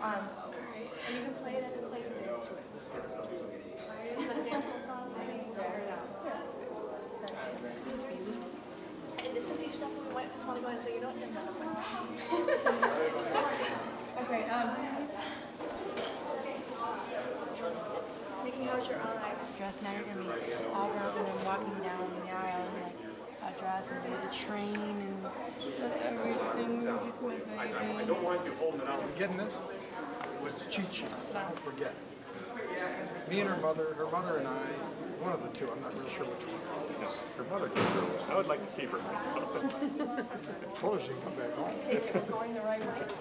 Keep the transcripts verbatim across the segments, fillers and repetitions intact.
Um, and you can play it at the place and dance to it. Is that a danceable song? I mean, figure it out. And since each stuff we might just want to go ahead and say, you know what? Okay, um, Nikki, how's your eye? Dress now you're gonna be all broken and walking down the aisle in like a dress and with a train and with everything. I don't want you holding it out. You getting this? It was the cheat sheet. Don't forget. Me and her mother, her mother and I, one of the two, I'm not real sure which one. Yes, her mother kept her. I would like to keep her myself. I told her she can come back home. Going the right way.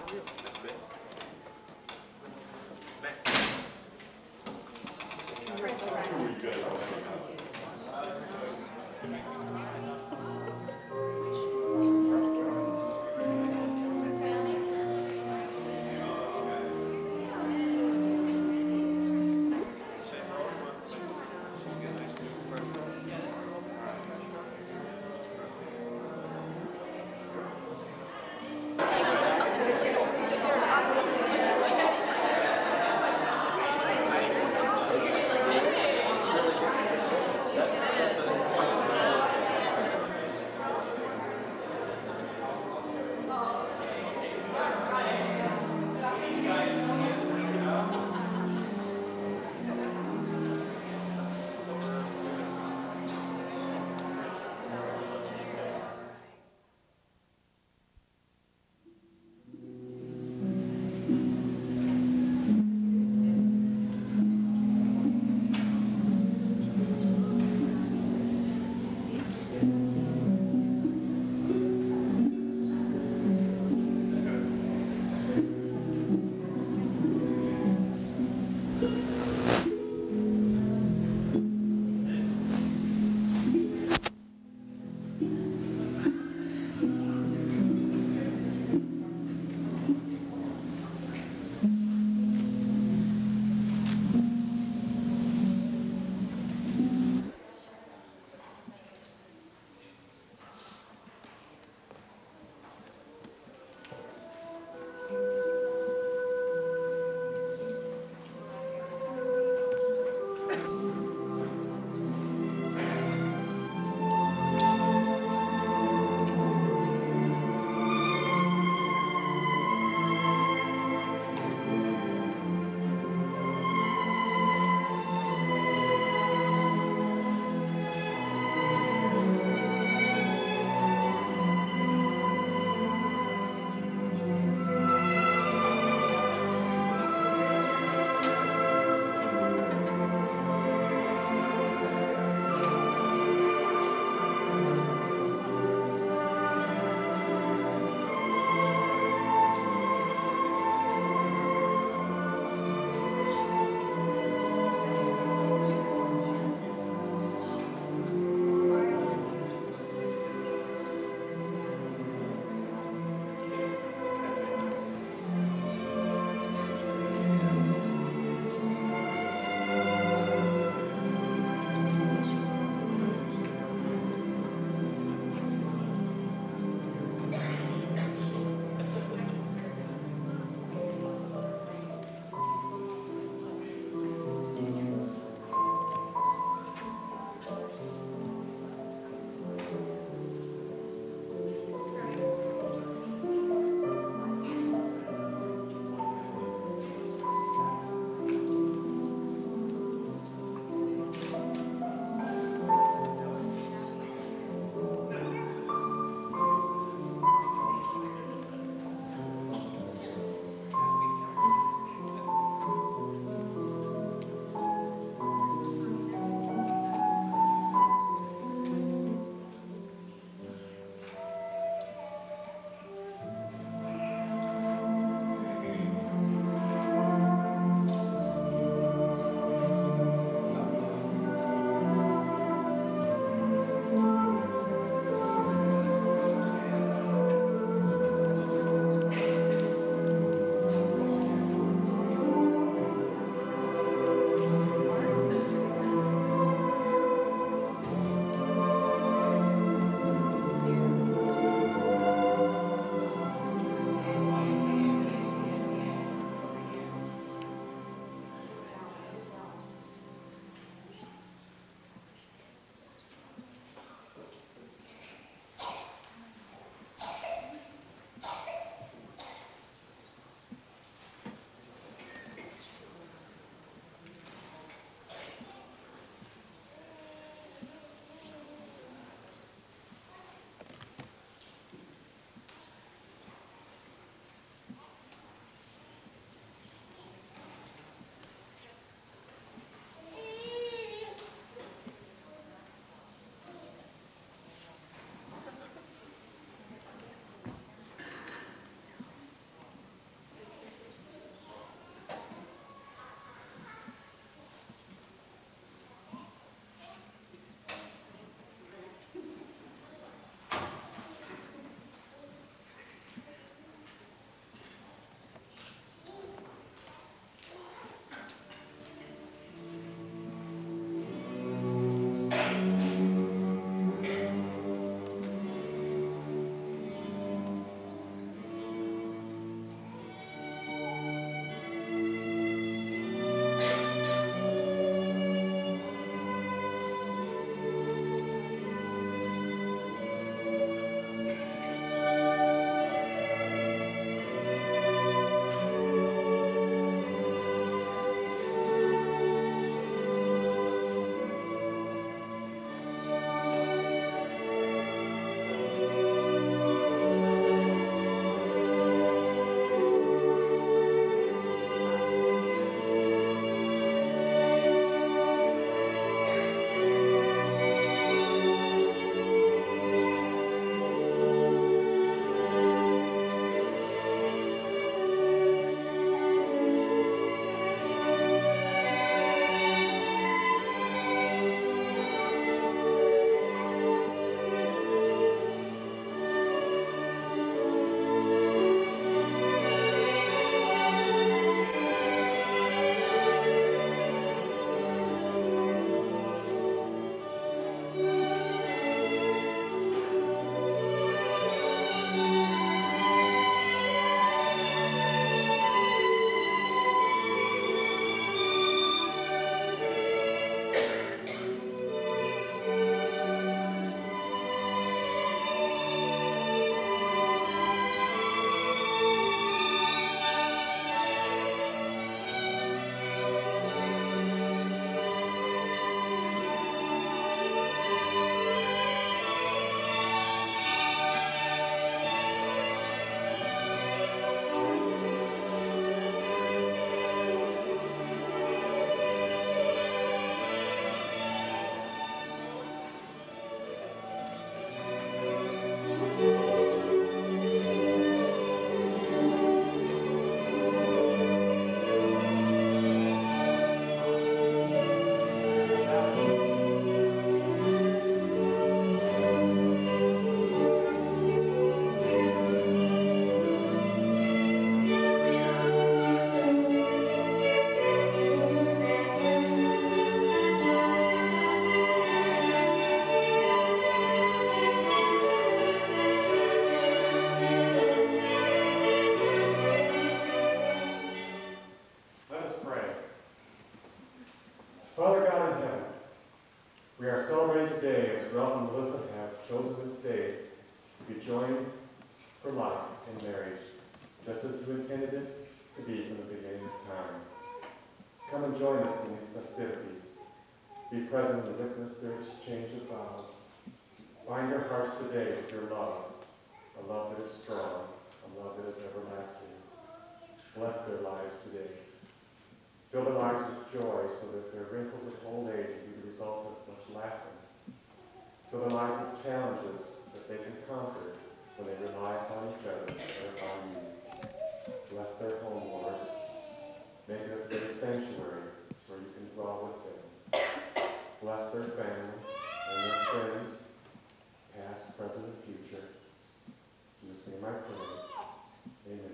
Ralph and Melissa have chosen this day to be joined for life in marriage, just as you intended it to be from the beginning of time. Come and join us in these festivities. Be present and witness their exchange of vows. Bind your hearts today with your love, a love that is strong, a love that is everlasting. Bless their lives today. Fill their lives with joy so that their wrinkles of old age will be the result of much laughter. Fill their lives with challenges that they can conquer when they rely upon each other and upon you. Bless their home, Lord. Make us their sanctuary where you can dwell with them. Bless their family and their friends, past, present, and future. In this name I pray. Amen.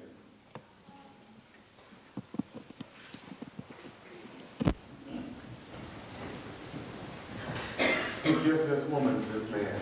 Who gives this woman to this man?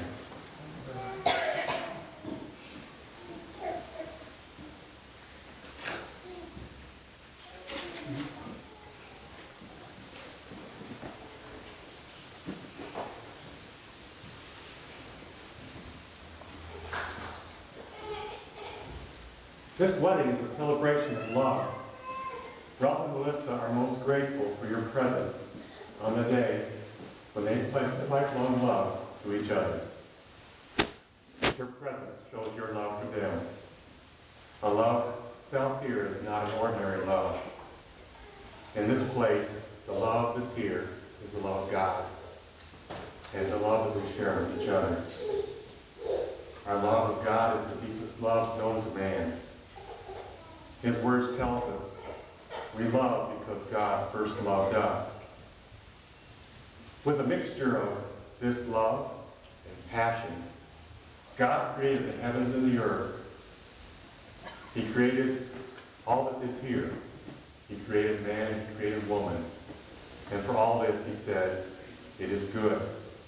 This wedding is a celebration of love. Ralph and Melissa are most grateful for your presence on the day when they pledged lifelong love to each other. Your presence shows your love for them. A love felt here is not an ordinary love. In this place, the love that's here is the love of God and the love that we share with each other. Our love of God is the deepest love known to man. His words tell us we love because God first loved us. With a mixture of this love and passion, God created the heavens and the earth. He created all that is here. He created man and he created woman. And for all this, he said, it is good.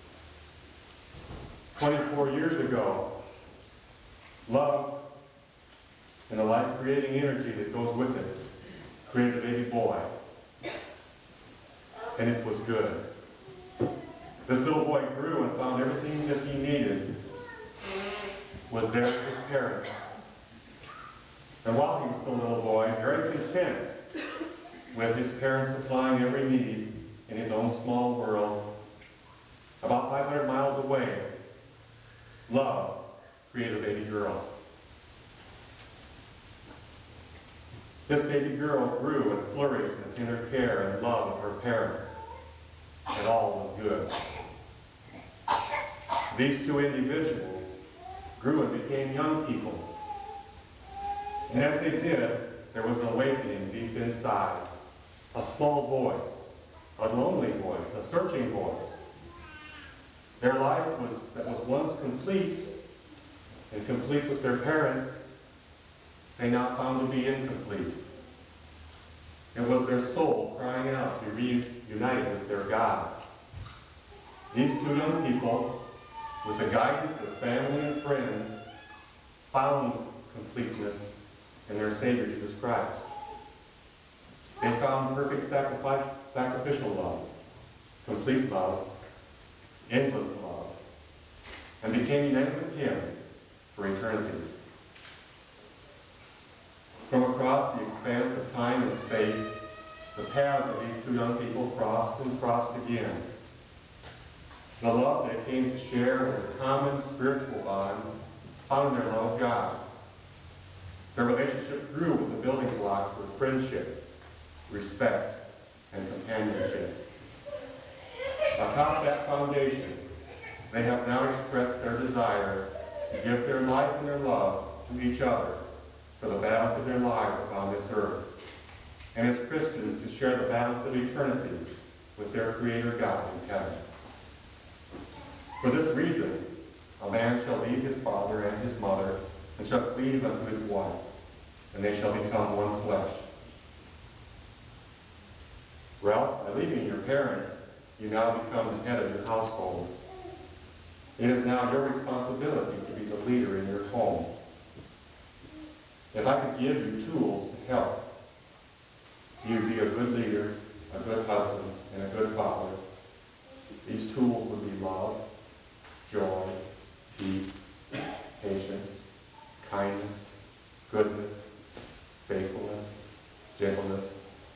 twenty-four years ago, love and the life-creating energy that goes with it created a baby boy. And it was good. This little boy grew and found everything that he needed was there for his parents. And while he was still a little boy, very content with his parents supplying every need in his own small world, about five hundred miles away, love created a baby girl. This baby girl grew and flourished in the tender care and love of her parents, and all was good. These two individuals grew and became young people. And as they did, there was an awakening deep inside. A small voice, a lonely voice, a searching voice. Their life was that was once complete and complete with their parents, they now found to be incomplete. It was their soul crying out to be reunited with their God. These two young people, with the guidance of family and friends, found completeness in their Savior Jesus Christ. They found perfect sacrifice, sacrificial love, complete love, endless love, and became united with Him for eternity. From across the expanse of time and space, the paths of these two young people crossed and crossed again. The love they came to share as a common spiritual bond found their love of God. Their relationship grew with the building blocks of friendship, respect, and companionship. Atop that foundation, they have now expressed their desire to give their life and their love to each other for the balance of their lives upon this earth, and as Christians to share the balance of eternity with their Creator God in heaven. For this reason, a man shall leave his father and his mother, and shall cleave unto his wife, and they shall become one flesh. Ralph, by leaving your parents, you now become the head of your household. It is now your responsibility to be the leader in your home. If I could give you tools to help you be a good leader, a good husband, and a good father, these tools would be love,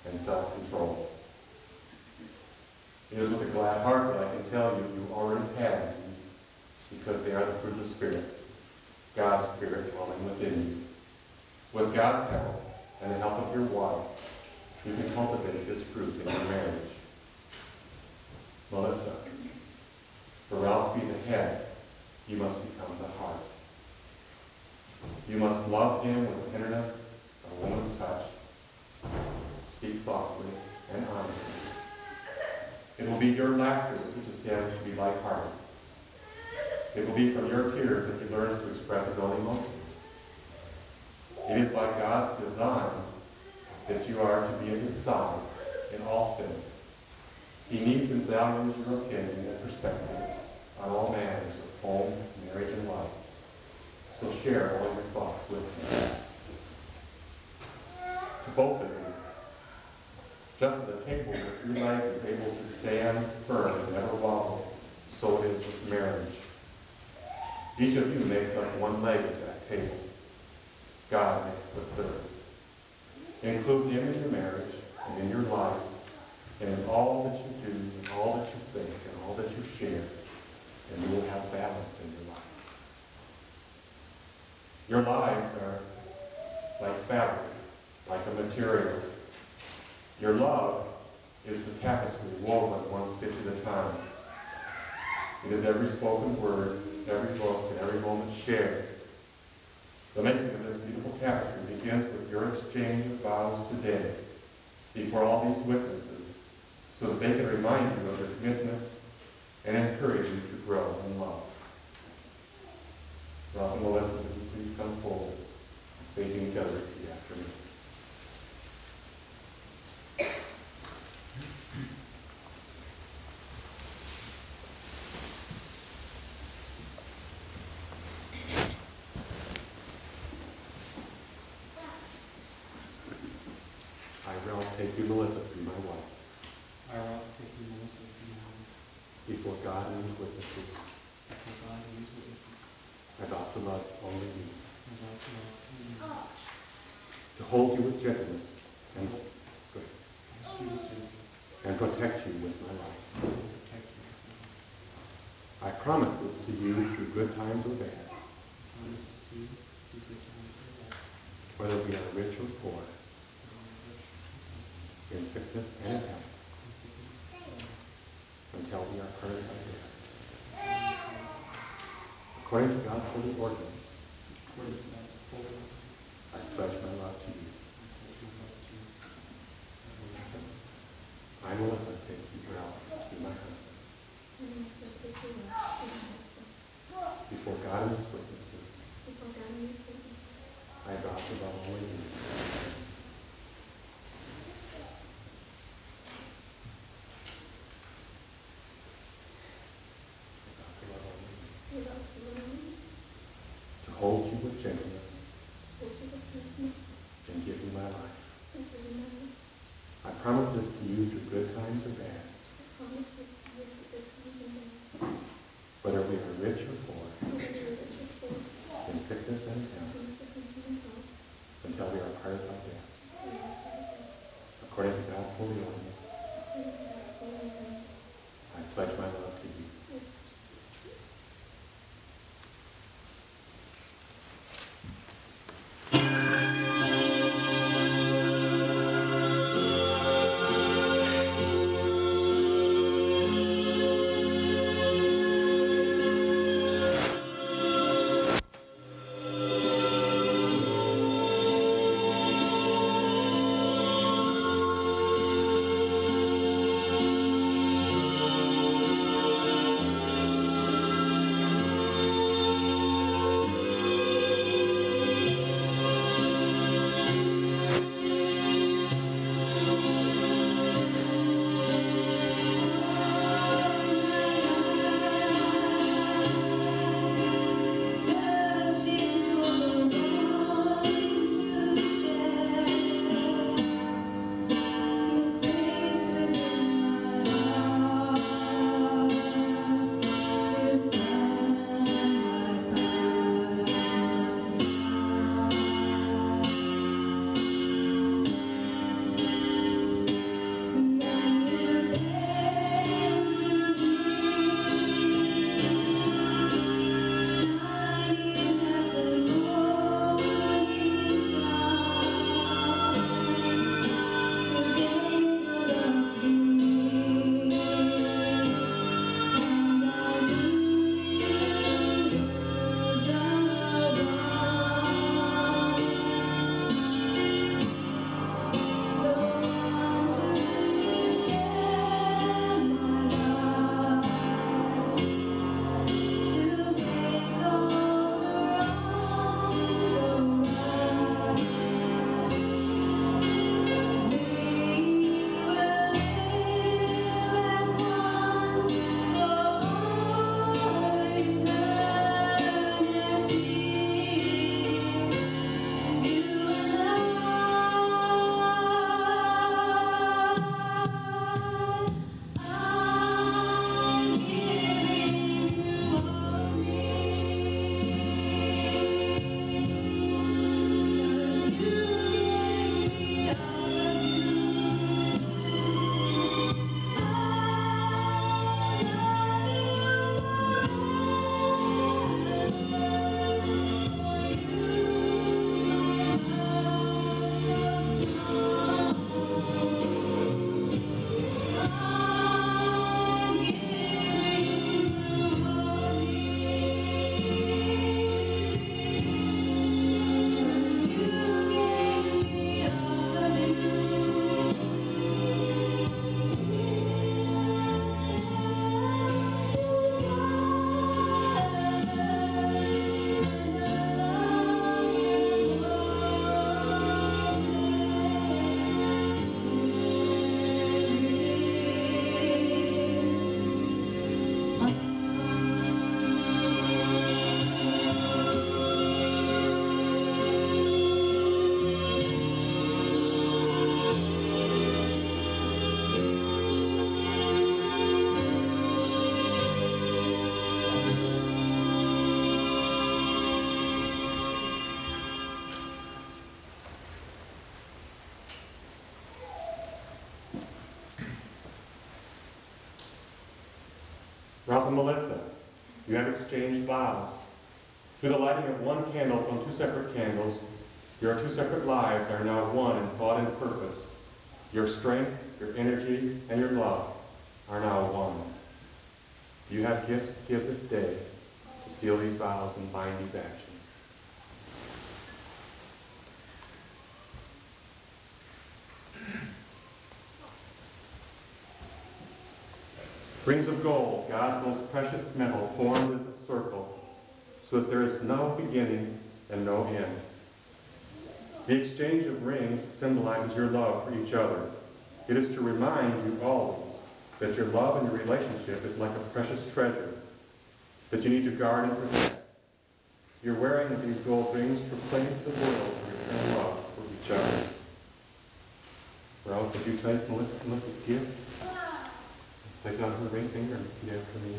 and self-control. It is with a glad heart that I can tell you you already have these because they are the fruit of the Spirit, God's Spirit dwelling within you. With God's help and the help of your wife, you can cultivate this fruit in your marriage. Melissa, for Ralph to be the head, you must become the heart. You must love him with tenderness, a woman's touch. Speak softly and honestly. It will be your laughter that teaches him to be light-hearted. It will be from your tears that he learns to express his own emotions. It is by God's design that you are to be at his side in all things. He needs and values your opinion and perspective on all matters of home, marriage, and life. So share all your thoughts with him. To both of you, just as a table with three legs is able to stand firm and never wobble, so it is with marriage. Each of you makes up one leg at that table. God makes the third. Include him in your marriage and in your life and in all that you do, and all that you think, and all that you share, and you will have balance in your life. Your lives are like fabric, like a material. Your love is the tapestry woven one stitch at a time. It is every spoken word, every look, and every moment shared. The making of this beautiful tapestry begins with your exchange of vows today before all these witnesses, so that they can remind you of your commitment and encourage you to grow in love. Ralph and Melissa, would you please come forward, facing each other repeat after me. I, Ralph, take you, Melissa, to be my wife. I, Ralph, take you, Melissa, to be my wife. Before God and his witnesses, Before God and his witnesses, I vow to love only you. I vow to love only you. To hold you with gentleness and, good, I speak gently, and protect you with my life. and protect you with my life. I promise this to you through good times or bad, I promise this to you, through good times or bad, whether we are rich or poor, whether we are rich or poor, in sickness and in health, in sickness and in health, until we are parted by death. According to God's holy ordinance, according to God's holy ordinance, I pledge my love to you. I pledge my love to you. I, Melissa, take you, Ralph, to be my husband. Before God and his witnesses, I vow to love only you. To hold you with gentleness and give you my life. I promise this to you through good times or bad, whether we are rich or poor, in sickness and in health, until we are parted by death. According to God's holy ordinance, I pledge my love to you. Ralph and Melissa, you have exchanged vows. Through the lighting of one candle from two separate candles, your two separate lives are now one in thought and purpose. Your strength, your energy, and your love are now one. You have gifts to give this day to seal these vows and bind these actions. Rings of gold, God's most precious metal, formed in a circle, so that there is no beginning and no end. The exchange of rings symbolizes your love for each other. It is to remind you always that your love and your relationship is like a precious treasure that you need to guard and protect. Your wearing of these gold rings proclaims to the world your true love for each other. Ralph, would you take Melissa- Melissa's gift? Place it on her ring finger and repeat after me.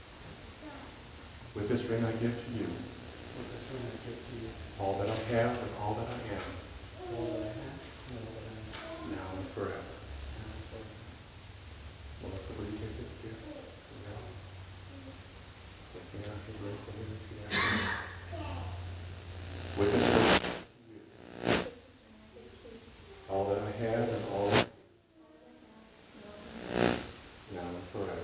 With this ring I give to you With this ring I give to you all that I have and all that I am, all that I have and all that I am, now and forever. now and forever. Melissa, will you take this gift from Ralph? Lifting out his ring from you, repeat after me. With this ring I give to you all that I have and all that I am, now and forever.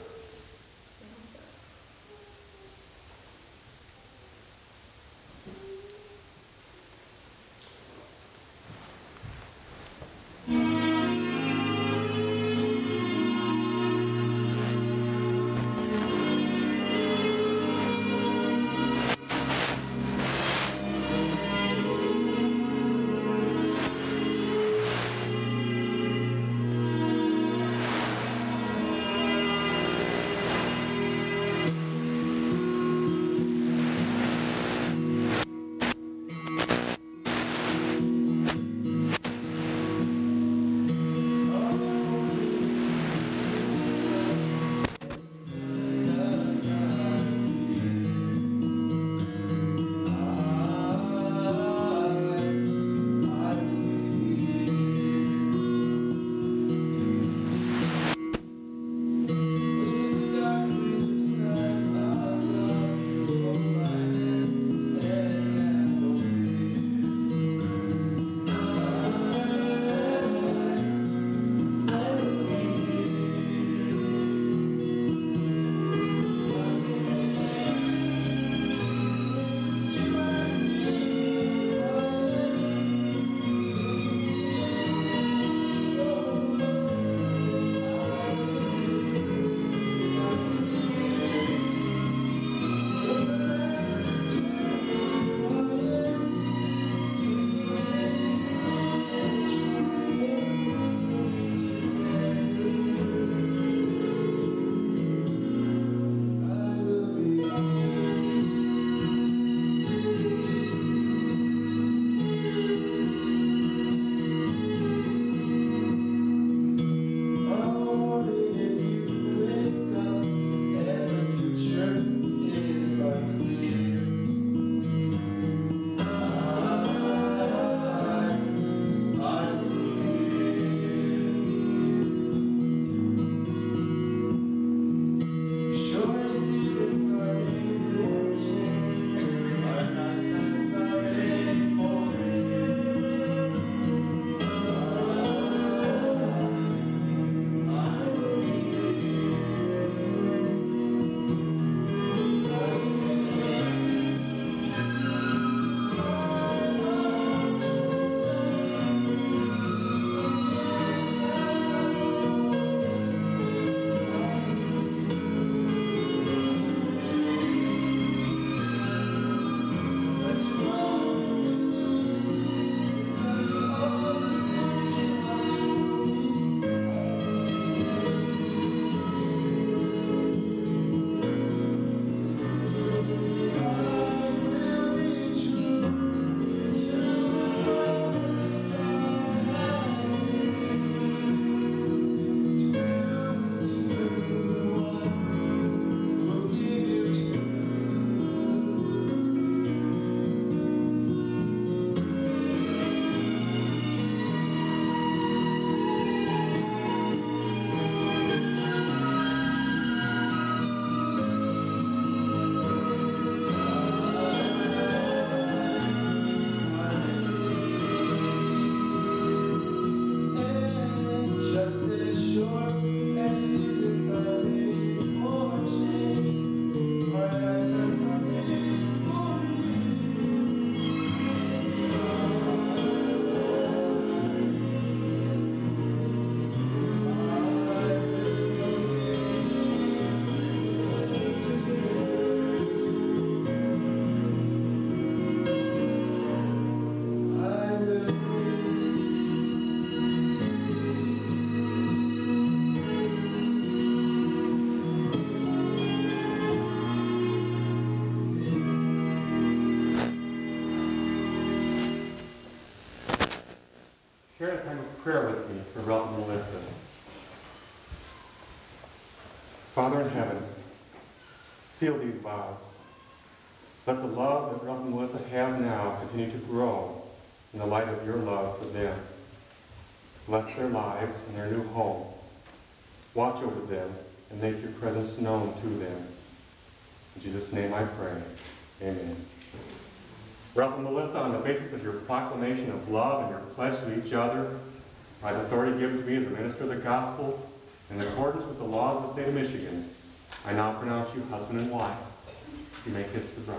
Father in heaven, seal these vows. Let the love that Ralph and Melissa have now continue to grow in the light of your love for them. Bless their lives and their new home. Watch over them and make your presence known to them. In Jesus' name I pray. Amen. Ralph and Melissa, on the basis of your proclamation of love and your pledge to each other, by the authority given to me as a minister of the gospel, in accordance with the laws of the state of Michigan, I now pronounce you husband and wife. You may kiss the bride.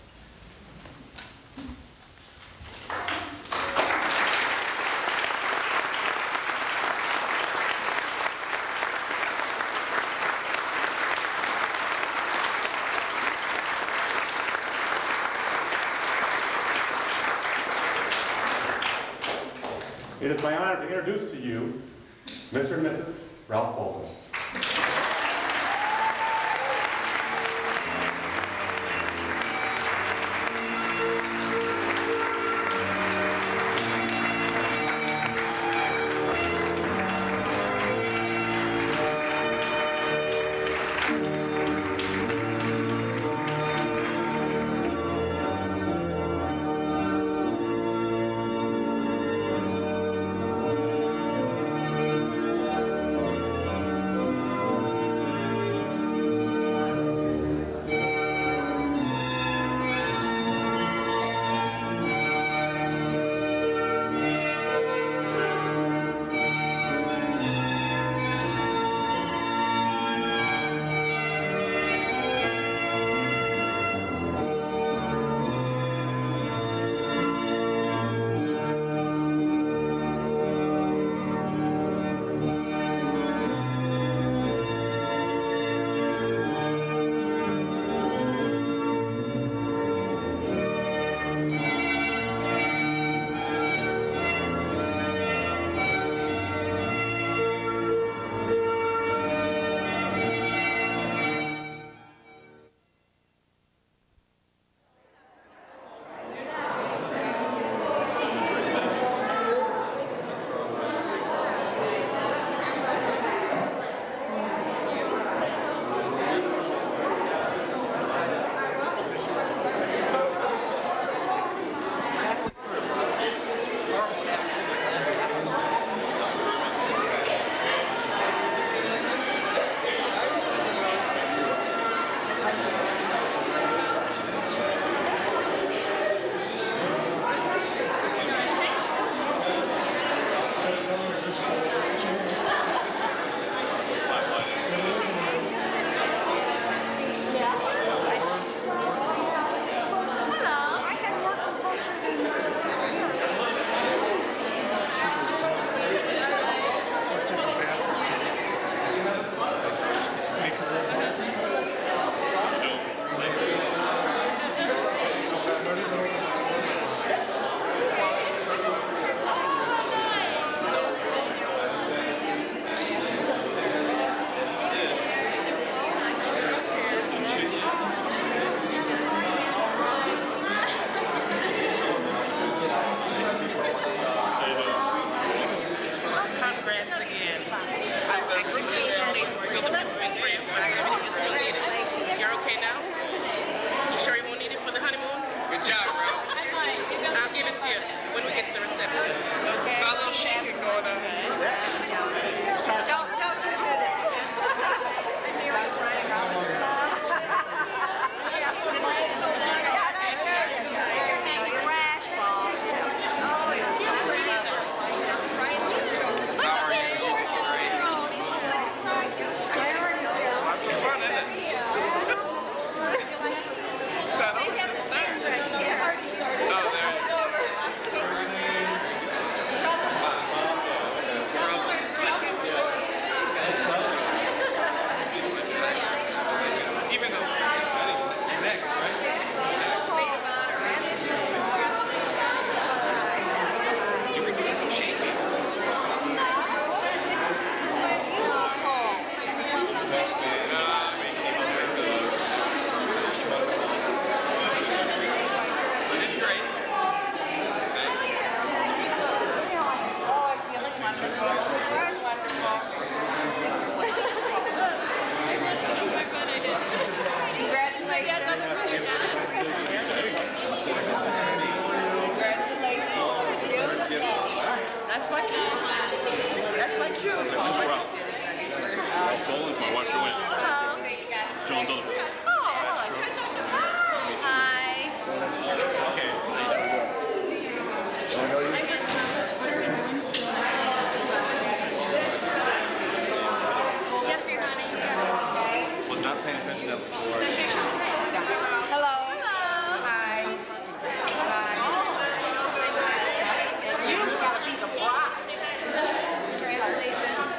It is my honor to introduce to you Mister and Missus Ralph Baldwin. wife Joanne. Hello. Joan's other brother. Hi. Okay. Yes, your honey. Was not paying attention to that before. Hello. Hi. Hi. You gotta be the bride. Congratulations.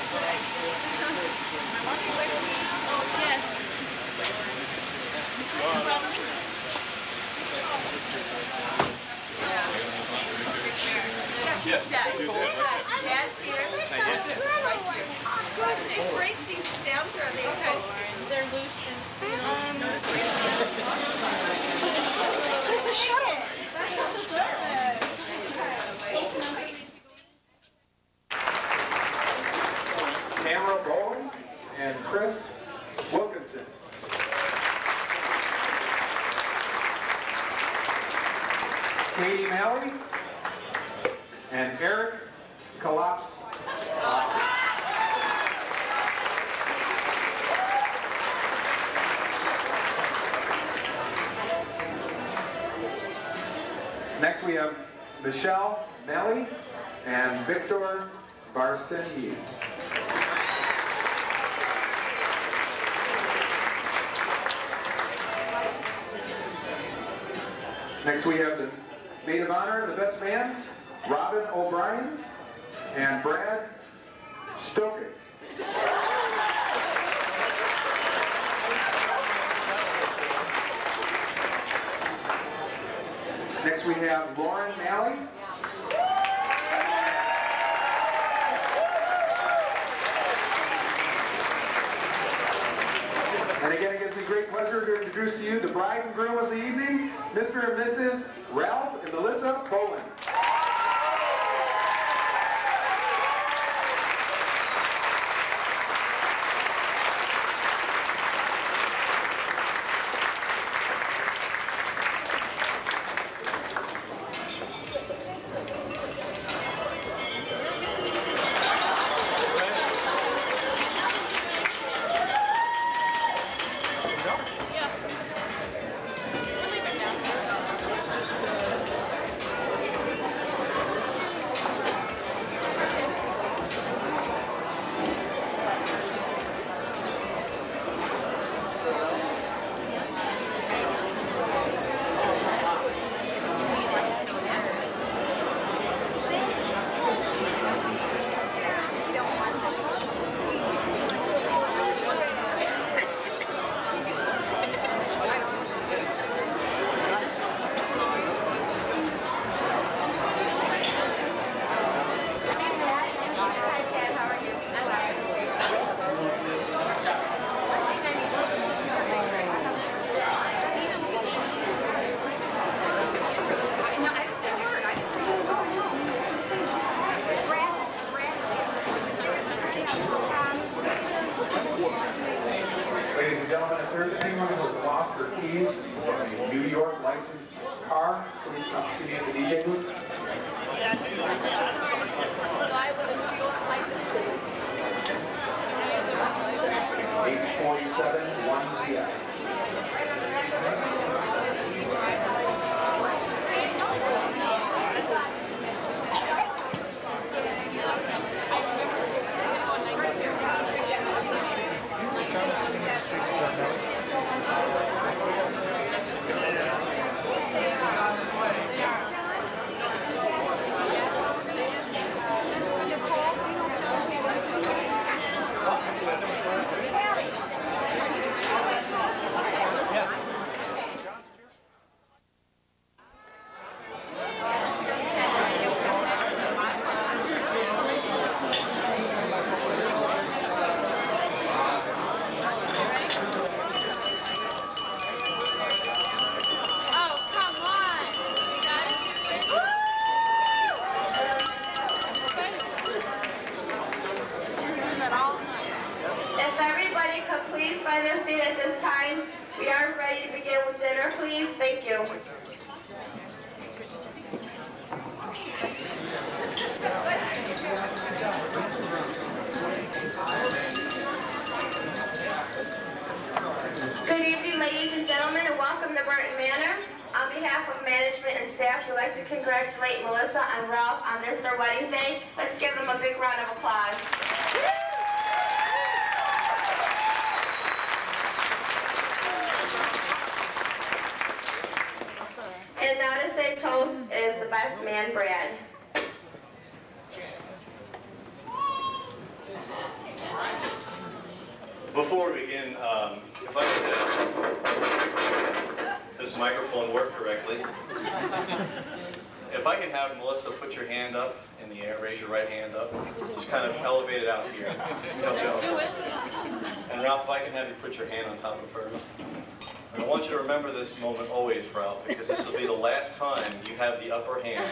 Yes. Dad's here. Right here. Good. They break these stems or are they okay? They're loose and um, there's a shuttle. That's not the service. Tamara Bowen and Chris Wilkinson. Katie Malley and Eric Kalops. Next we have Michelle Melly and Victor Varseny. Next we have the maid of honor, the best man, Robin O'Brien and Brad Stokes. Next we have Lauren Malley. And again, it gives me great pleasure to introduce to you the bride and groom of the evening, Mister and Missus Ralph and Melissa Bowen. Ladies and gentlemen, if there's anyone who has lost their keys or a New York licensed car, please come see me at the D J booth. eight forty-seven one Z F. Find their seat at this time. We are ready to begin with dinner, please. Thank you. Good evening, ladies and gentlemen, and welcome to Burton Manor. On behalf of management and staff, we'd like to congratulate Melissa and Ralph on this, their wedding day. Let's give them a big round of applause. And now to say toast is the best man, Brad. Before we begin, um, if I could have this microphone work correctly, if I can have Melissa put your hand up in the air, raise your right hand up, just kind of elevate it out here. Do it. And Ralph, if I can have you put your hand on top of hers. And I want you to remember this moment always, Ralph, because this will be the last time you have the upper hand.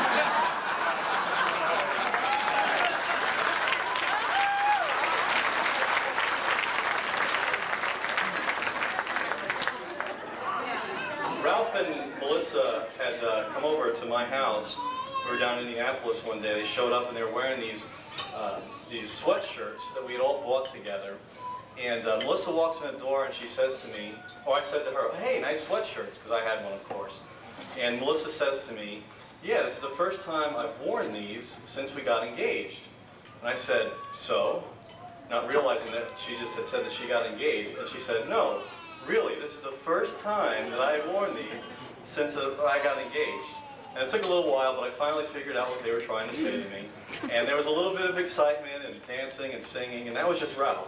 Ralph and Melissa had uh, come over to my house. We were down in Indianapolis one day. They showed up and they were wearing these uh, these sweatshirts that we had all bought together. And uh, Melissa walks in the door and she says to me, or I said to her, "Hey, nice sweatshirts," because I had one, of course. And Melissa says to me, "Yeah, this is the first time I've worn these since we got engaged." And I said, "So?" Not realizing that she just had said that she got engaged. And she said, "No. Really, this is the first time that I had worn these since I got engaged." And it took a little while, but I finally figured out what they were trying to say to me. And there was a little bit of excitement and dancing and singing, and that was just Ralph.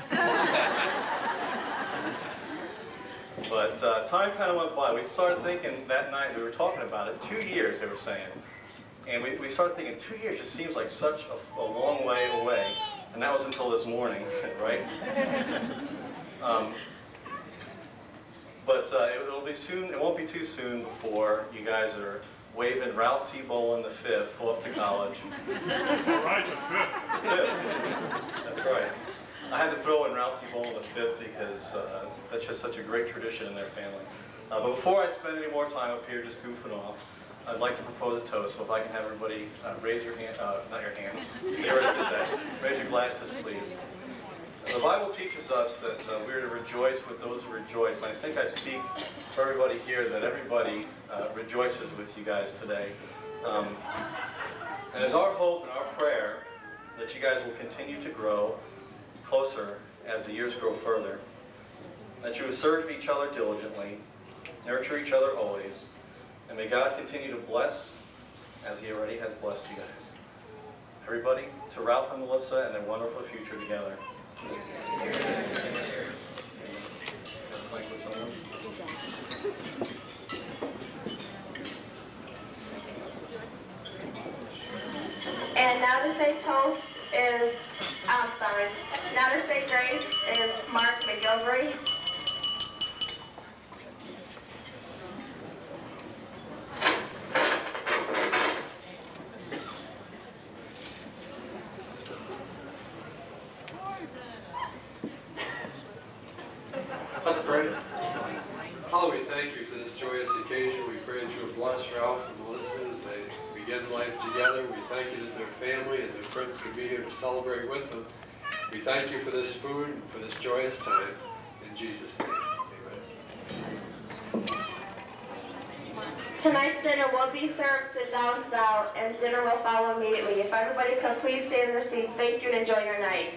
But uh, time kind of went by. We started thinking that night, we were talking about it, two years they were saying. And we, we started thinking, two years just seems like such a, a long way away. And that was until this morning, right? Um, But uh, it, it'll be soon. It won't be too soon before you guys are waving Ralph T. Bowen the fifth off to college. All right, the fifth. Fifth. That's right. I had to throw in Ralph T. Bowen the fifth because uh, that's just such a great tradition in their family. Uh, but before I spend any more time up here just goofing off, I'd like to propose a toast. So if I can have everybody uh, raise your hand, uh, not your hands. You already did that. Raise your glasses, please. The Bible teaches us that uh, we're to rejoice with those who rejoice. And I think I speak for everybody here that everybody uh, rejoices with you guys today. Um, and it's our hope and our prayer that you guys will continue to grow closer as the years grow further. That you will serve each other diligently, nurture each other always, and may God continue to bless as He already has blessed you guys. Everybody, to Ralph and Melissa and their wonderful future together. And now to say toast is, I'm sorry, now to say grace is Mark McGilvery. Let's pray. Father, we thank you for this joyous occasion. We pray that you would bless Ralph and Melissa as they begin life together. We thank you that their family and their friends could be here to celebrate with them. We thank you for this food and for this joyous time. In Jesus' name, amen. Tonight's dinner will be served sit down style, and dinner will follow immediately. If everybody could please stay in their seats. Thank you and enjoy your night.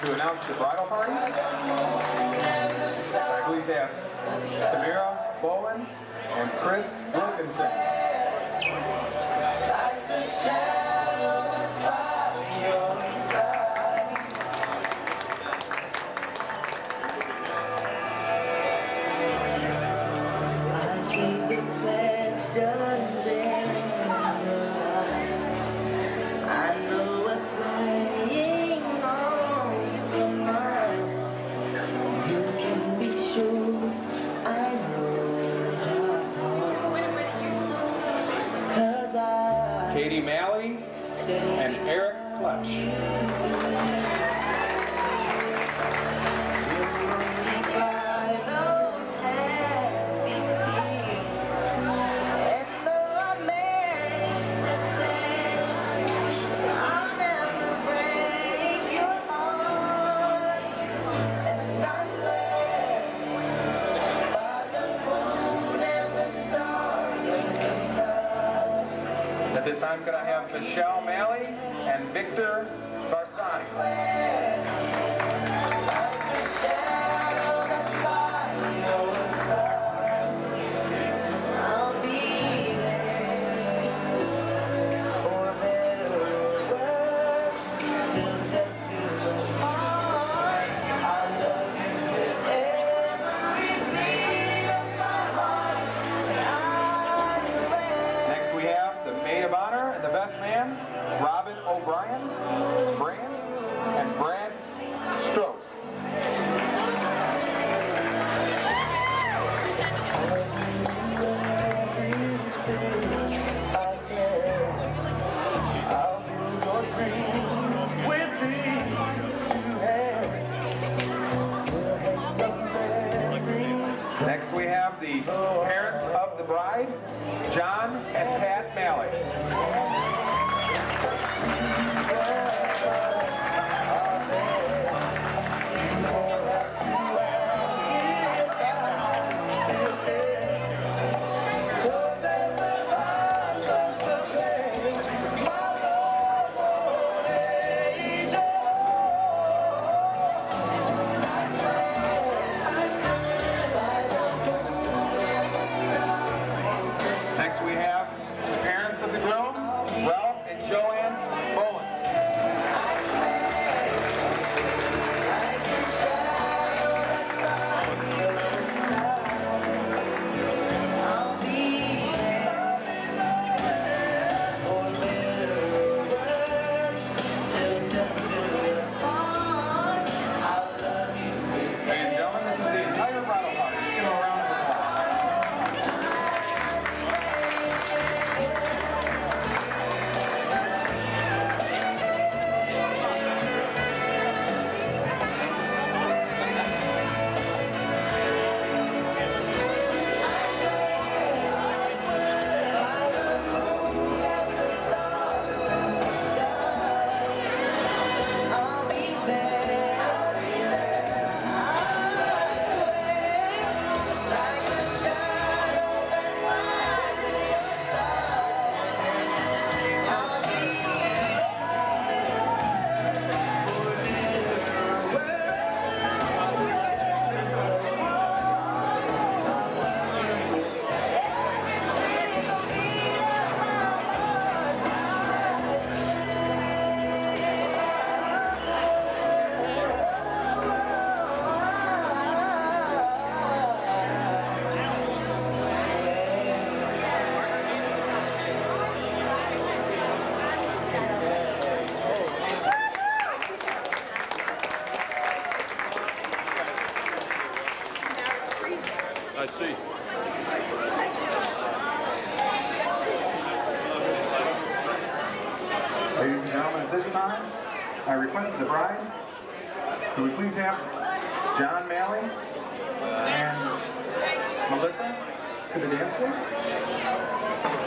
to announce the bridal party. I please have Tamira Bowen and Chris Wilkinson. Katie Malley and Eric Klepsch. At this time, could I have Michelle Malley and Victor Barsani? Man, Robin O'Brien, Brand, and Brad Strokes. Next we have the parents of the bride, John and Pat Malley. Next we have the parents of the groom, Ralph and Joanne Bowen. Ladies and gentlemen, this is the entire bridal party. Let's give them a round of I see. Ladies and gentlemen, at this time, I request the bride. Could we please have John Malley and Melissa to the dance floor?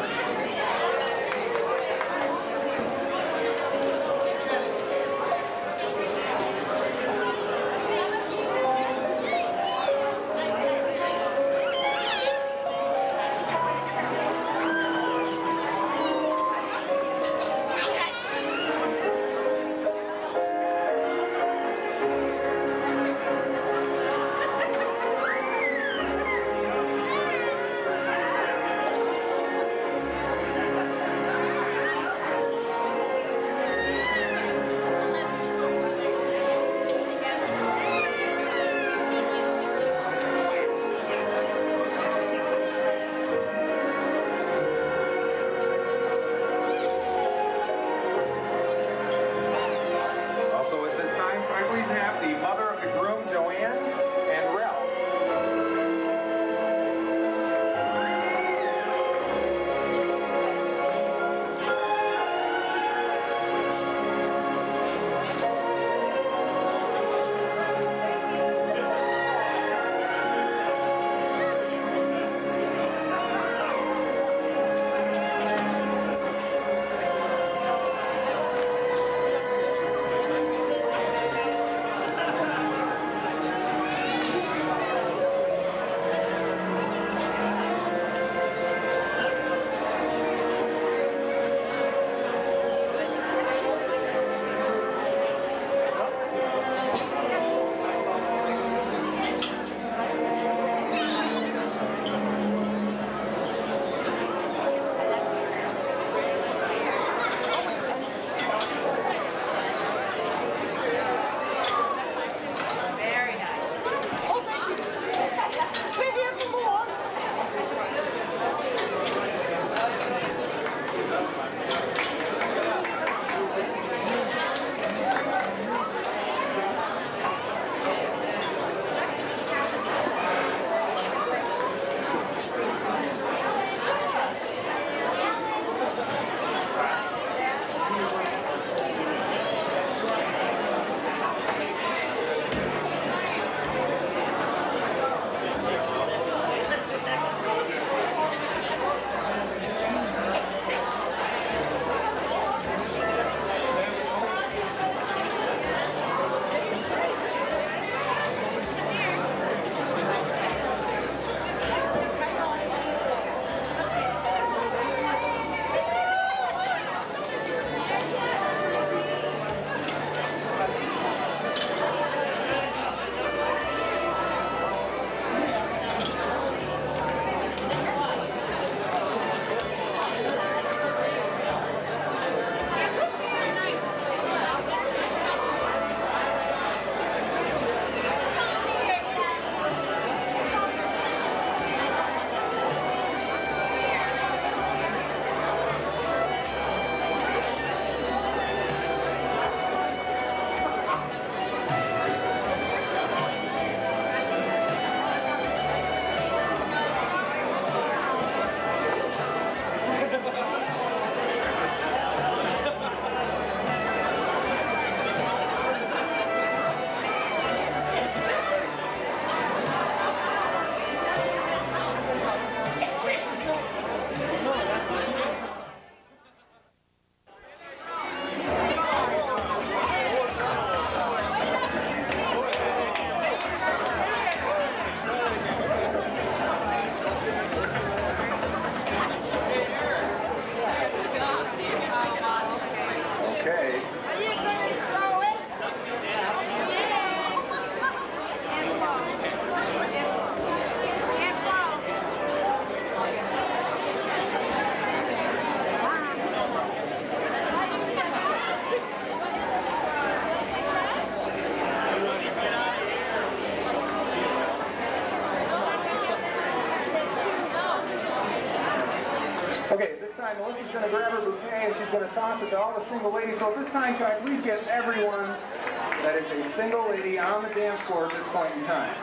time, Melissa's going to grab her bouquet and she's going to toss it to all the single ladies. So at this time, can I please get everyone that is a single lady on the dance floor at this point in time?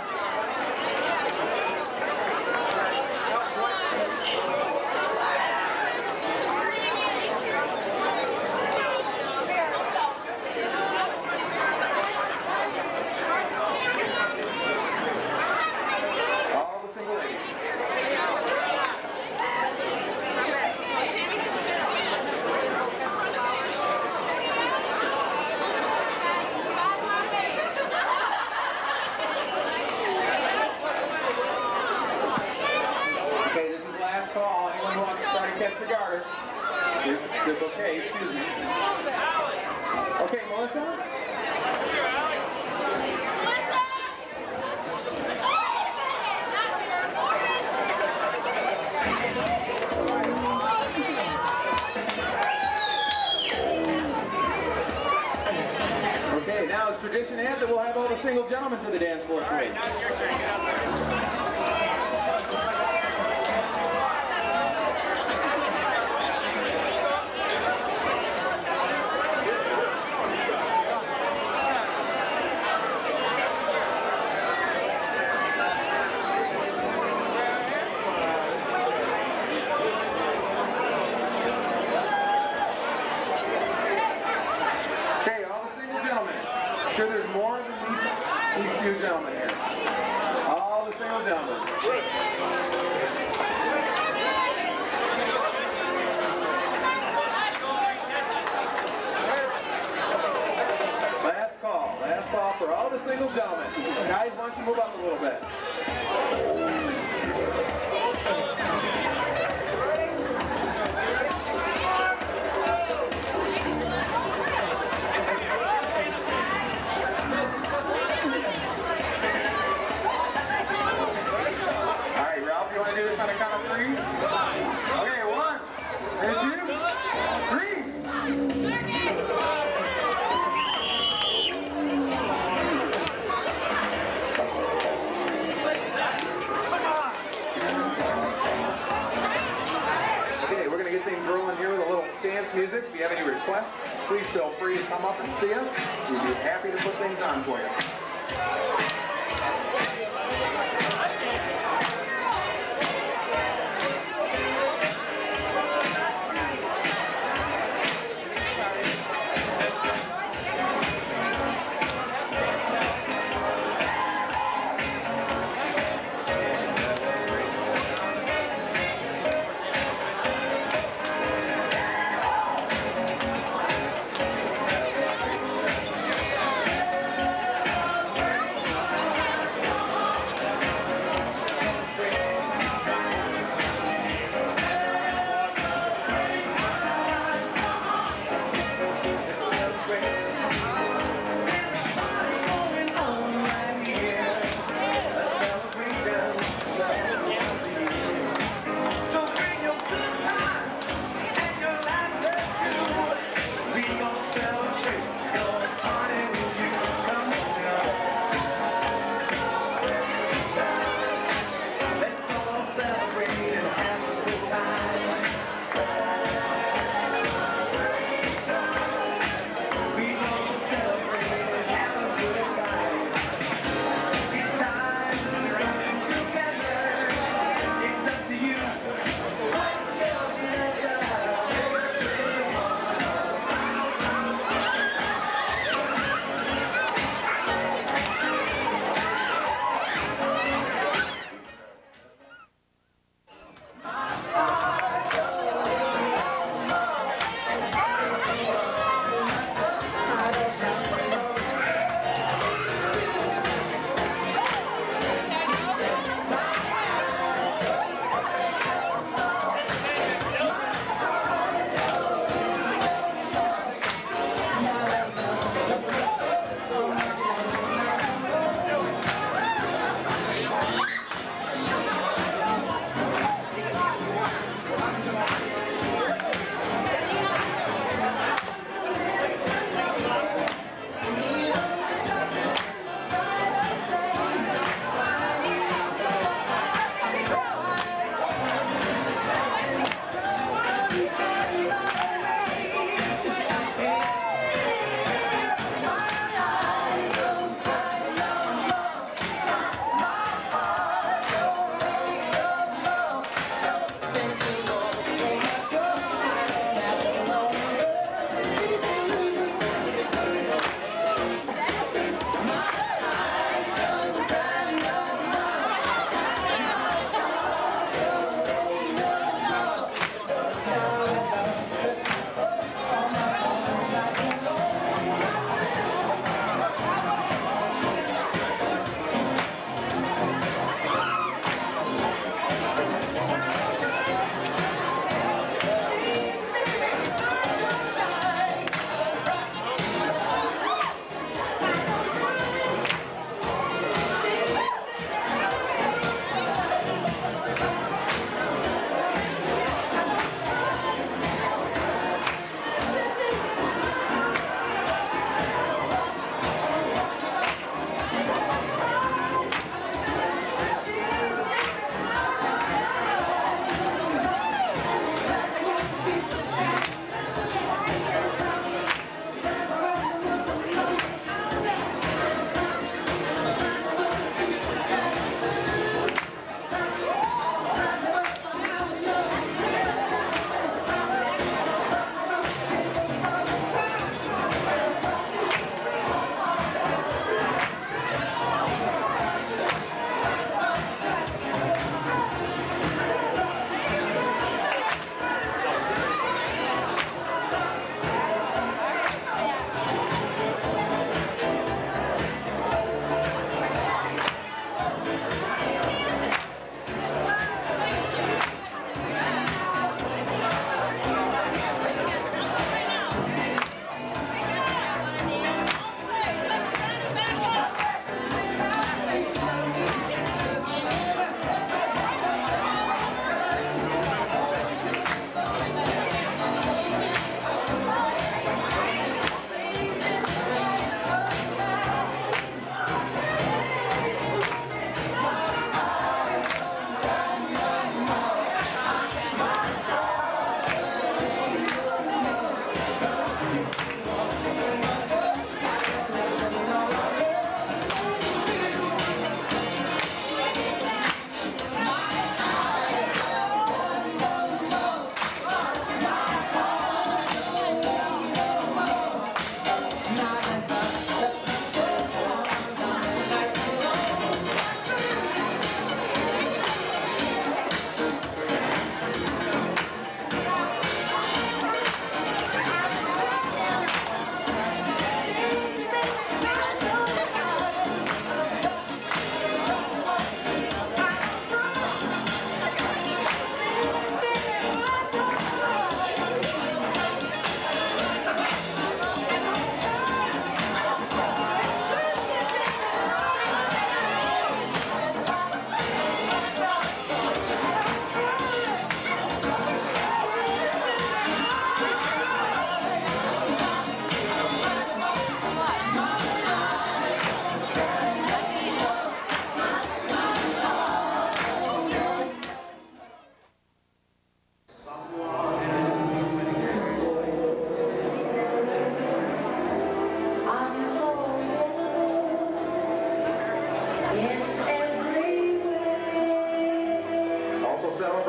The bouquet, excuse me. Okay, Melissa? Okay, now as tradition has it, we'll have all the single gentlemen to the dance floor. All right, now it's your turn. Get out there. Sure, there's more than these, these few gentlemen here. All the single gentlemen. Last call. Last call for all the single gentlemen. Guys, why don't you move up a little bit? On a count of three. Okay, one, two, three. Okay, we're going to get things rolling here with a little dance music. If you have any requests, please feel free to come up and see us. We'd be happy to put things on for you.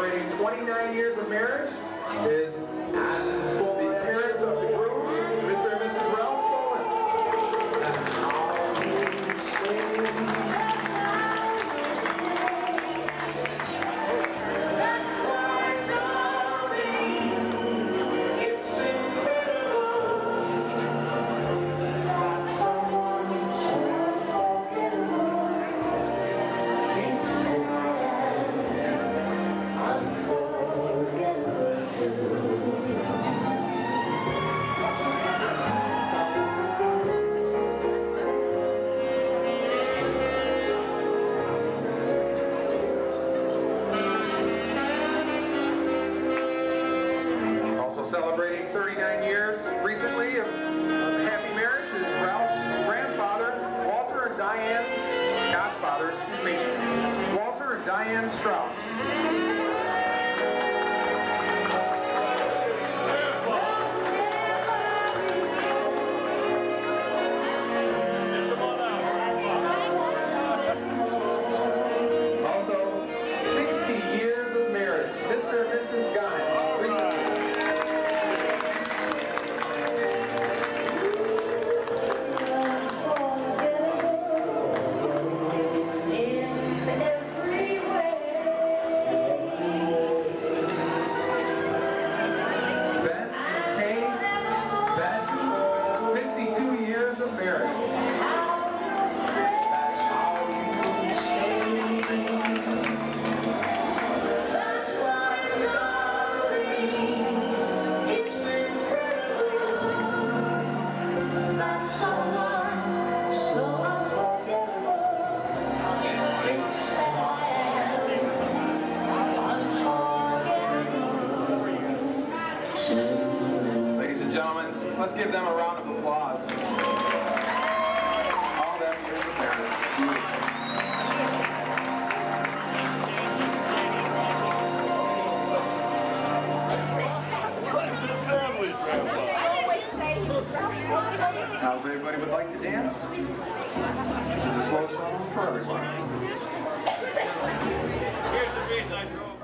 celebrating twenty-nine years of marriage is the parents of the group, Mister and Missus Ralph Bowen. Celebrating thirty-nine years recently of, of happy marriage is Ralph's grandfather, Walter and Diane, godfather, excuse me, Walter and Diane Strauss. Also, sixty years of marriage, Mister and Missus Gunn. Ladies and gentlemen, let's give them a round of applause. All them years of marriage. Now, if everybody would like to dance, this is a slow song for everyone. Here's the reason I drove.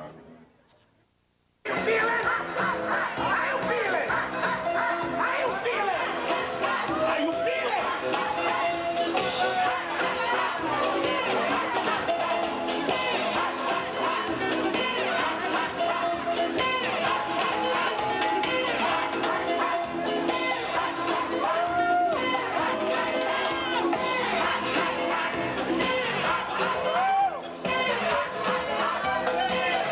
Woo!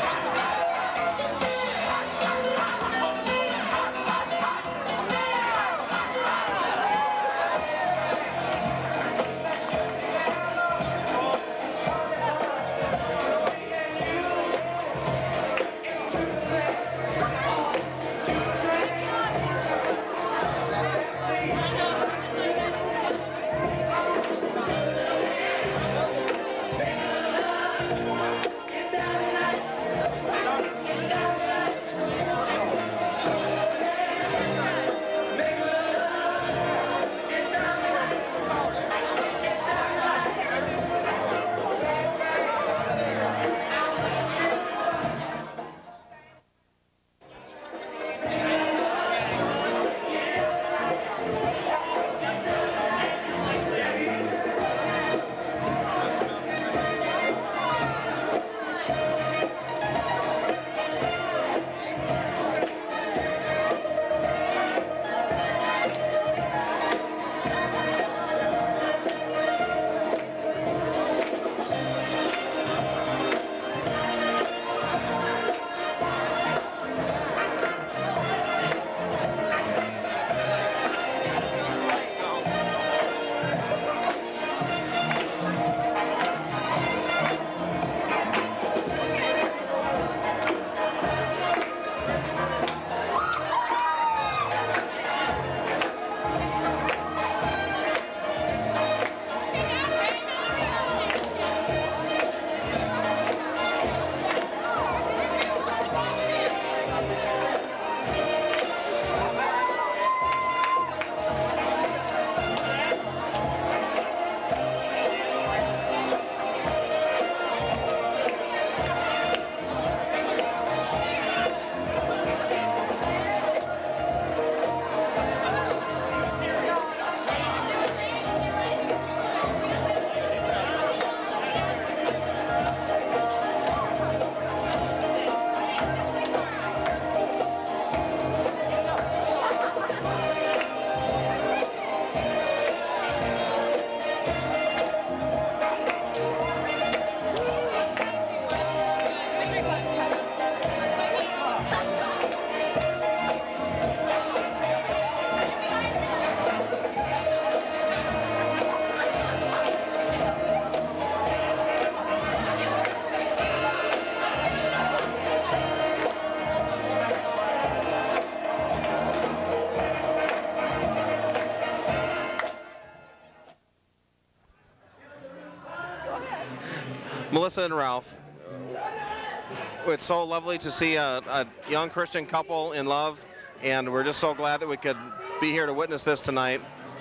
Melissa and Ralph, it's so lovely to see a, a young Christian couple in love, and we're just so glad that we could be here to witness this tonight.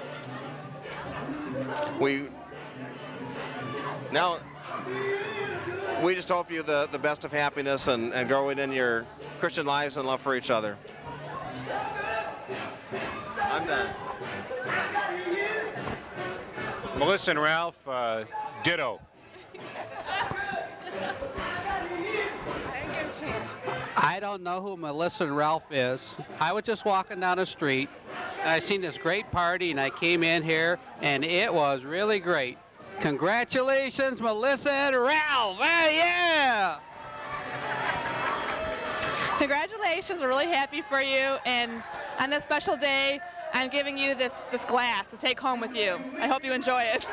We now we just hope you the, the best of happiness and, and growing in your Christian lives and love for each other. I'm done. Melissa and Ralph, uh, ditto. I don't know who Melissa and Ralph is. I was just walking down the street, and I seen this great party, and I came in here, and it was really great. Congratulations, Melissa and Ralph! Hey, yeah! Congratulations, we're really happy for you, and on this special day, I'm giving you this, this glass to take home with you. I hope you enjoy it.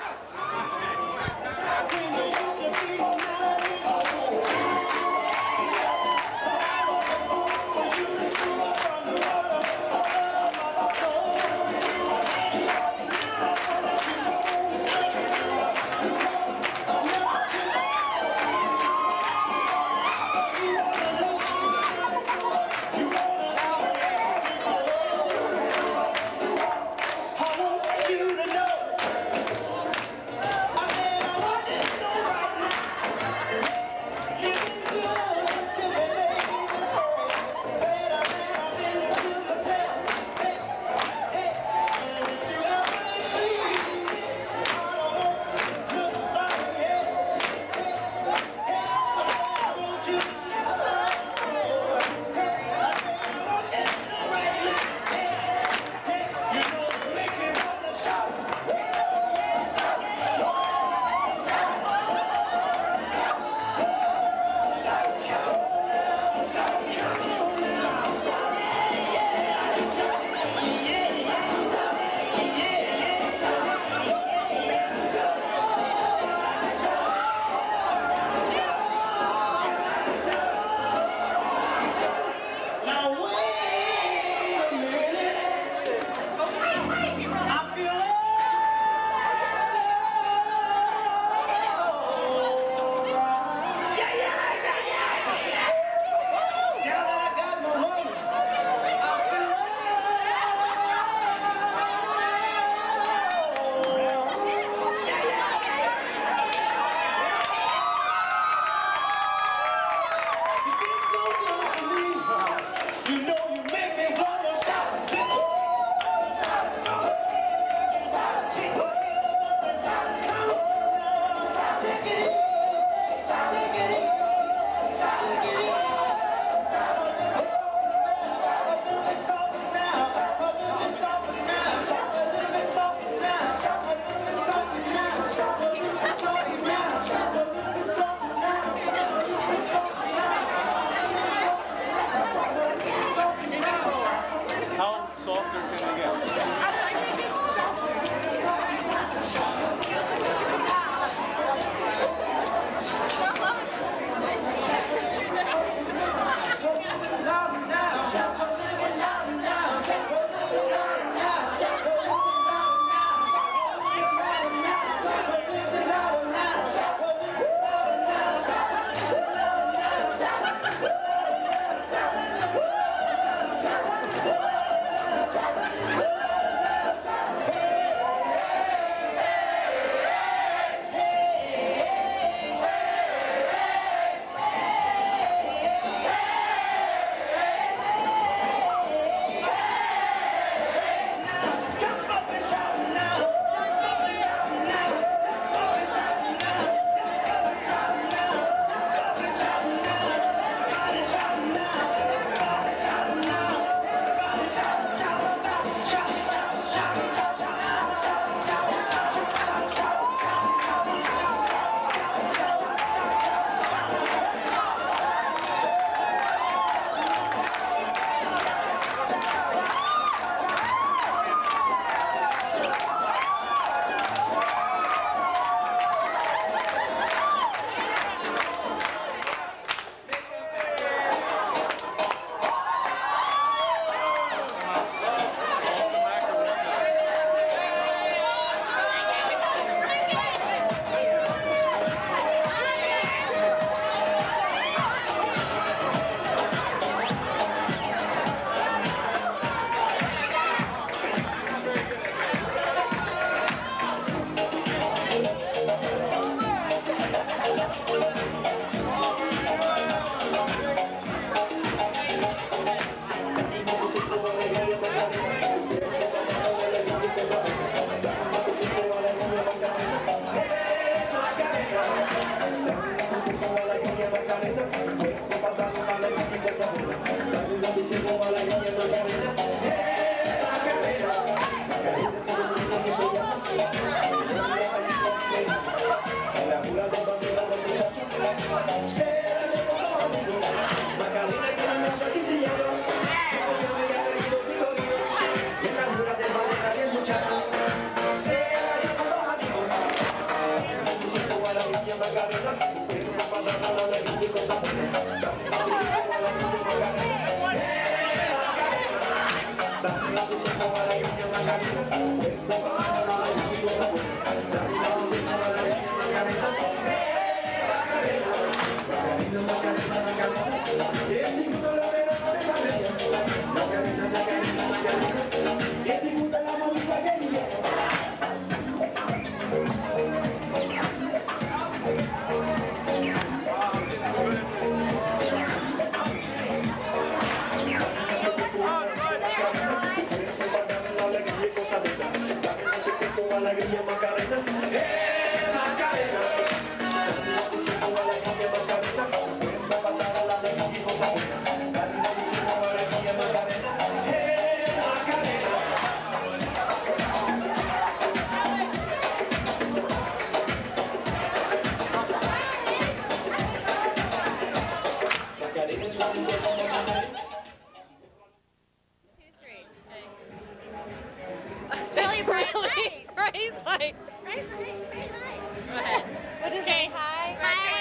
It's really bright lights. Bright lights. Bright lights, bright lights. Go ahead. What is it? Hi.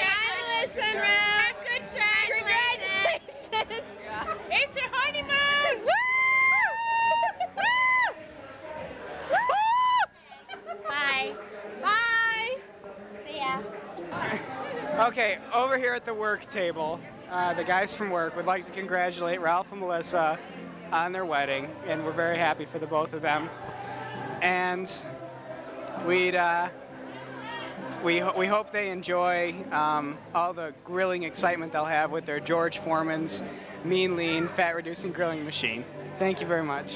Hi, Melissa and Ralph. Good shot. Congratulations. It's your honeymoon. Woo! Woo! Bye. Bye. See ya. Okay, over here at the work table, uh, the guys from work would like to congratulate Ralph and Melissa on their wedding, and we're very happy for the both of them. And we'd uh, we ho we hope they enjoy um, all the grilling excitement they'll have with their George Foreman's Mean Lean Fat Reducing Grilling Machine. Thank you very much.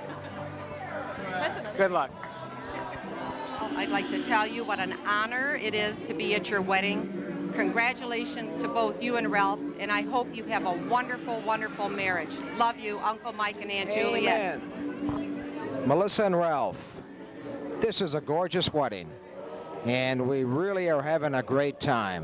Good luck. I'd like to tell you what an honor it is to be at your wedding. Congratulations to both you and Ralph, and I hope you have a wonderful, wonderful marriage. Love you, Uncle Mike and Aunt Juliet. Amen. Melissa and Ralph, this is a gorgeous wedding, and we really are having a great time.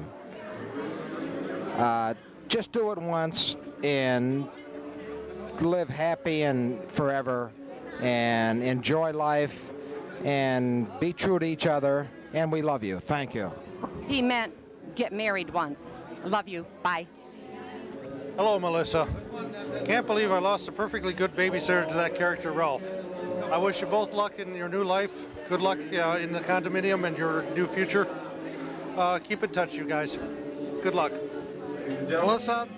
Uh, just do it once and live happy and forever, and enjoy life, and be true to each other, and we love you. Thank you. He meant get married once. Love you. Bye. Hello, Melissa. Can't believe I lost a perfectly good babysitter to that character, Ralph. I wish you both luck in your new life. Good luck uh, in the condominium and your new future. Uh, keep in touch, you guys. Good luck. Melissa.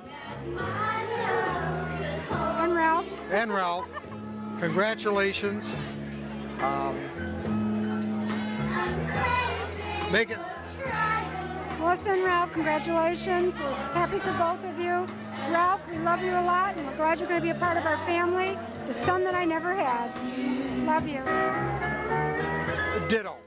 And Ralph. And Ralph. Congratulations. Um, make it. Melissa and Ralph, congratulations. We're happy for both of you. Ralph, we love you a lot, and we're glad you're going to be a part of our family, the son that I never had. Love you. Ditto.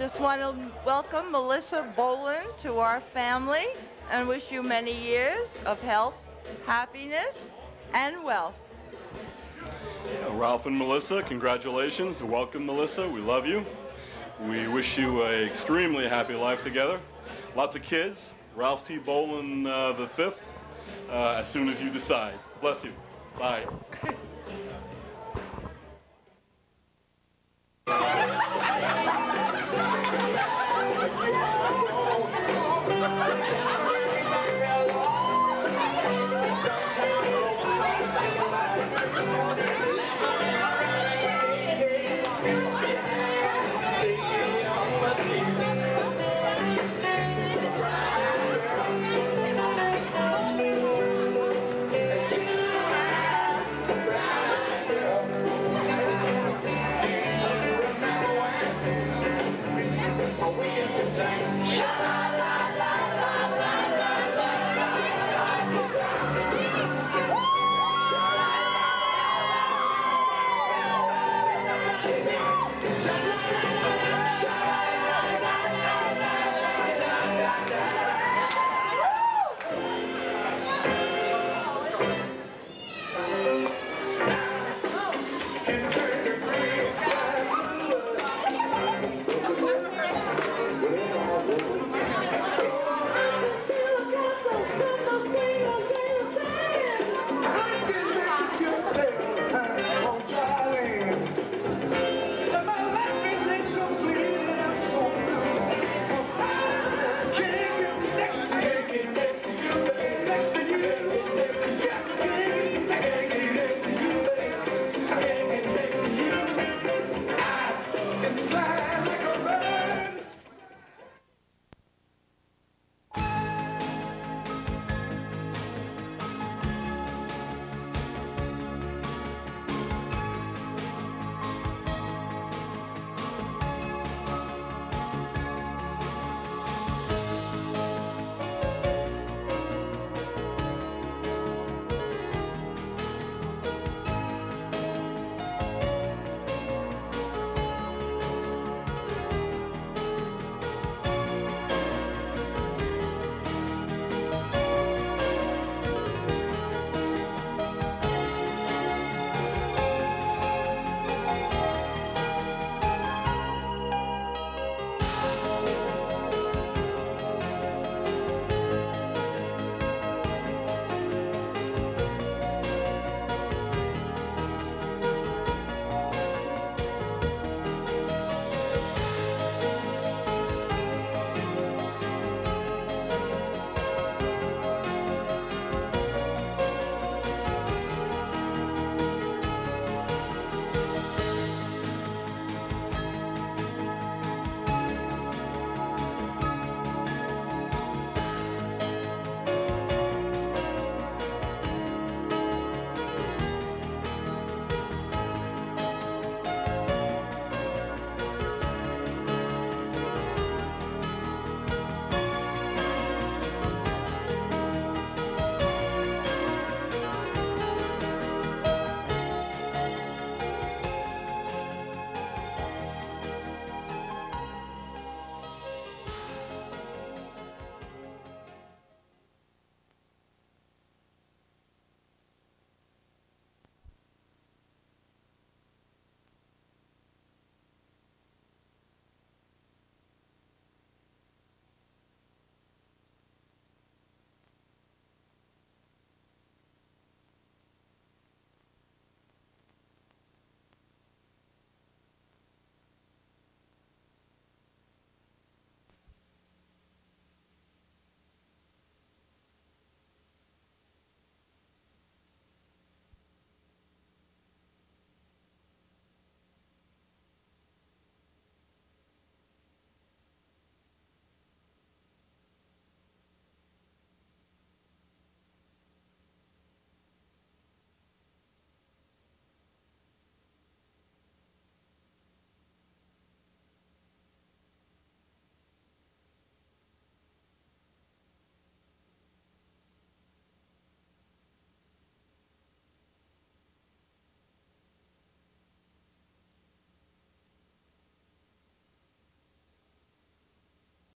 just want to welcome Melissa Boland to our family and wish you many years of health, happiness, and wealth. Uh, Ralph and Melissa, congratulations. Welcome, Melissa. We love you. We wish you an extremely happy life together. Lots of kids. Ralph T. Boland uh, the fifth, uh, as soon as you decide. Bless you. Bye.